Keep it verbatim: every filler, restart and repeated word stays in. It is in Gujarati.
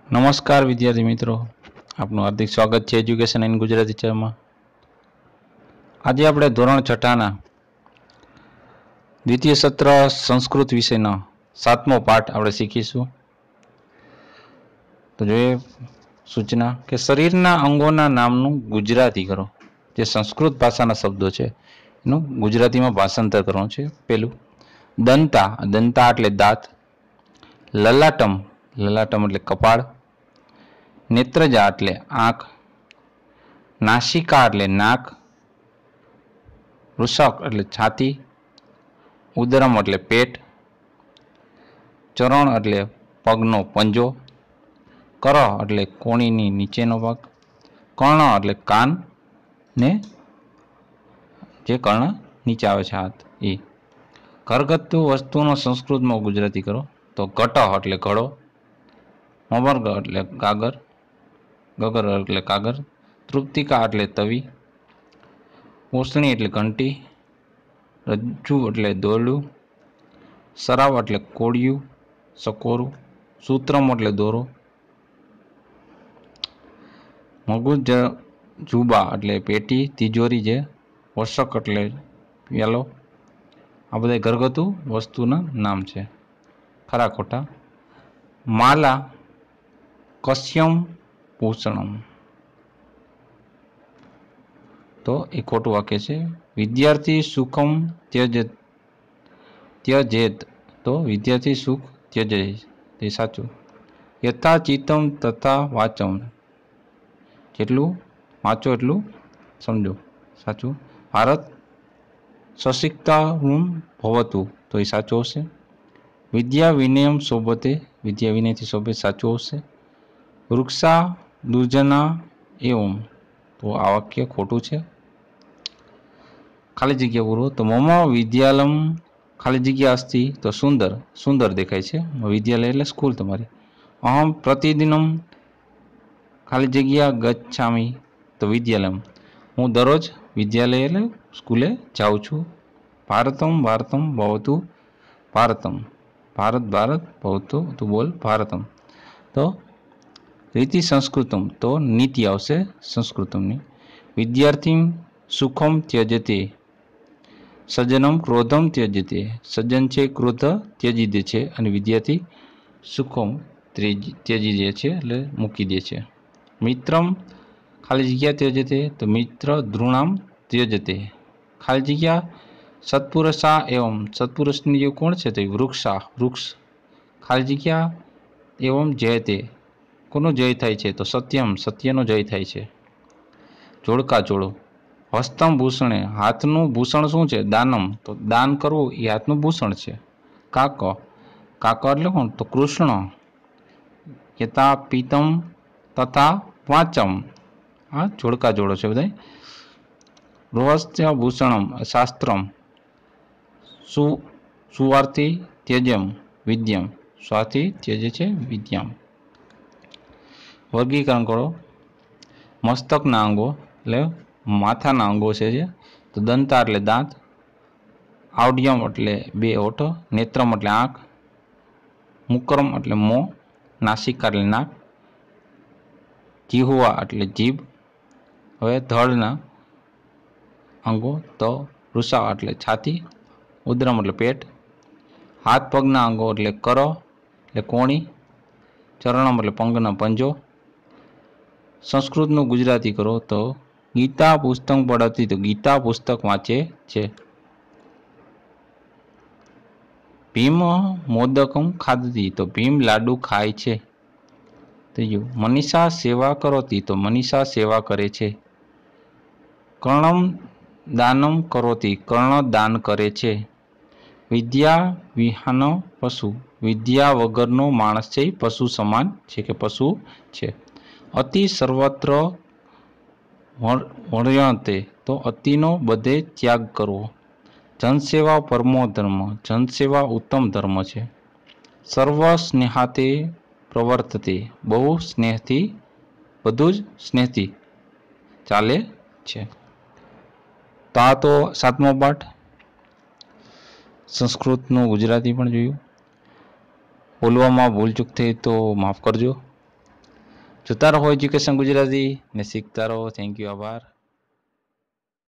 નમસ્કાર વિદ્યાર્થી મિત્રો, આપનું હાર્દિક સ્વાગત છે એજ્યુકેશન ઇન ગુજરાતી ચેનલમાં. આજે આપણે ધોરણ છઠ્ઠાના દ્વિતીય સત્ર સંસ્કૃત વિષયનો સાતમો પાઠ આપણે શીખીશું. તો જોઈએ સૂચના કે શરીરના અંગોના નામનું ગુજરાતી કરો. જે સંસ્કૃત ભાષાના શબ્દો છે એનું ગુજરાતીમાં ભાષાંતર કરવાનું છે. પેલું દંતા, દંતા એટલે દાંત. લલાટમ, લલાટમ એટલે કપાળ. નેત્રજા એટલે આંખ. નાસિકા એટલે નાક. વૃષક એટલે છાતી. ઉદરમ એટલે પેટ. ચરણ એટલે પગનો પંજો. કરહ એટલે કોણીની નીચેનો ભાગ. કર્ણ એટલે કાન ને જે કર્ણ નીચે આવે છે હાથ એ. ઘરગથ્થુ વસ્તુનો સંસ્કૃતમાં ગુજરાતી કરો તો ઘટહ એટલે ઘડો. મમર્ગ એટલે ગાગર. ગગર એટલે કાગર. તૃપ્તિકા એટલે તવી. ઓસણી એટલે ઘંટી. રજ્જુ એટલે દોરડું. સરાવ એટલે કોળિયું સકોરું. સૂત્રમ એટલે દોરો. મગુજ જુબા એટલે પેટી તિજોરી છે. વશક એટલે પ્યાલો. આ બધા ઘરગથ્થુ વસ્તુના નામ છે. ખરા ખોટા. માલા કશ્યમ ભૂષણમ, તો એ ખોટું વાક્ય છે. વિદ્યાર્થી સુખમ ત્યજેત, ત્યજેત તો વિદ્યાર્થી સુખ ત્યજે તે સાચું. યથા ચિત્તમ તથા વાચમ, જેટલું વાંચો એટલું સમજો સાચું. ભારત સશિકતા રૂમ ભવતું, તો એ સાચું હશે. વિદ્યા વિનયમ શોભતે, વિદ્યા વિનયથી શોભે સાચું હશે. વૃક્ષા દુર્જના એવમ, તો આ વાક્ય ખોટું છે. ખાલી જગ્યા પૂરો તો મમ વિદ્યાલમ ખાલી જગ્યા અસ્તિ, તો સુંદર, સુંદર દેખાય છે. વિદ્યાલય એટલે સ્કૂલ તમારી. અહમ પ્રતિદિનમ ખાલી જગ્યા ગચ્છામી, તો વિદ્યાલયમ હું દરરોજ વિદ્યાલય એટલે સ્કૂલે જાઉં છું. ભારતમ ભારતમ ભવતું ભારતમ, ભારત ભારત ભવતું તું બોલ ભારતમ. તો રીતિ સંસ્કૃતમ, તો નીતિ આવશે સંસ્કૃતમની. વિદ્યાર્થી સુખમ ત્યજતે, સજ્જનમ ક્રોધમ ત્યજતે, સજ્જન છે ક્રોધ ત્યજી દે છે અને વિદ્યાર્થી સુખમ ત્યજી દે છે એટલે મૂકી દે છે. મિત્રમ ખાલી જગ્યા ત્યજતે, તો મિત્ર ધૃણામ ત્યજતે ખાલી જગ્યા. સત્પુરુષા એવમ, સત્પુરુષની જે કોણ છે તો વૃક્ષા, વૃક્ષ ખાલી જગ્યા. એવમ જયતે, કોનો જય થાય છે તો સત્યમ, સત્યનો જય થાય છે. જોડકા જોડો. હસ્તમ ભૂષણે, હાથનું ભૂષણ શું છે દાનમ, તો દાન કરવું એ હાથનું ભૂષણ છે. કાક, કાક એટલે કોણ તો કૃષ્ણ. યથા પીતમ તથા વાચમ, હા જોડકા જોડો છે બધા. રોહસ્ય ભૂષણમ શાસ્ત્રમ. સુ સુવાર્થી ત્યજમ વિદ્યમ, સ્વાથી ત્યજે છે વિદ્યામ. વર્ગીકરણ કરો. મસ્તકના અંગો એટલે માથાના અંગો છે જે, તો દંતા એટલે દાંત. આવડિયમ એટલે બે ઓઠ. નેત્રમ એટલે આંખ. મુકરમ એટલે મોં. નાસિકા એટલે નાક. જીહુવા એટલે જીભ. હવે ધડના અંગો તો વૃષા એટલે છાતી. ઉદરમ એટલે પેટ. હાથ પગના અંગો એટલે કરો એટલે કોણી. ચરણમ એટલે પંગના પંજો. સંસ્કૃતનું ગુજરાતી કરો તો ગીતા પુસ્તક પઢતી, તો ગીતા પુસ્તક વાંચે છે. ભીમ મોદકમ ખાદતી, તો ભીમ લાડુ ખાય છે. ત્રીજું મનીષા સેવા કરોતી, તો મનીષા સેવા કરે છે. કર્ણમ દાનમ કરોતી, કર્ણ દાન કરે છે. વિદ્યા વિહાન પશુ, વિદ્યા વગરનો માણસ છે પશુ સમાન છે કે પશુ છે. અતિ સર્વત્ર વર્યંતે, તો અતિનો બધે ત્યાગ કરવો. જનસેવા પરમો ધર્મ, જનસેવા ઉત્તમ ધર્મ છે. સર્વ સ્નેહાતે પ્રવર્તતે, બહુ સ્નેહથી, બધું જ સ્નેહથી ચાલે છે. તો આ તો સાતમો પાઠ. સંસ્કૃતનું ગુજરાતી પણ જોયું. બોલવામાં ભૂલચૂક થઈ તો માફ કરજો. જોતા રહો એજ્યુકેશન ગુજરાતી ને શીખતા રહો. થેન્ક યુ, આભાર.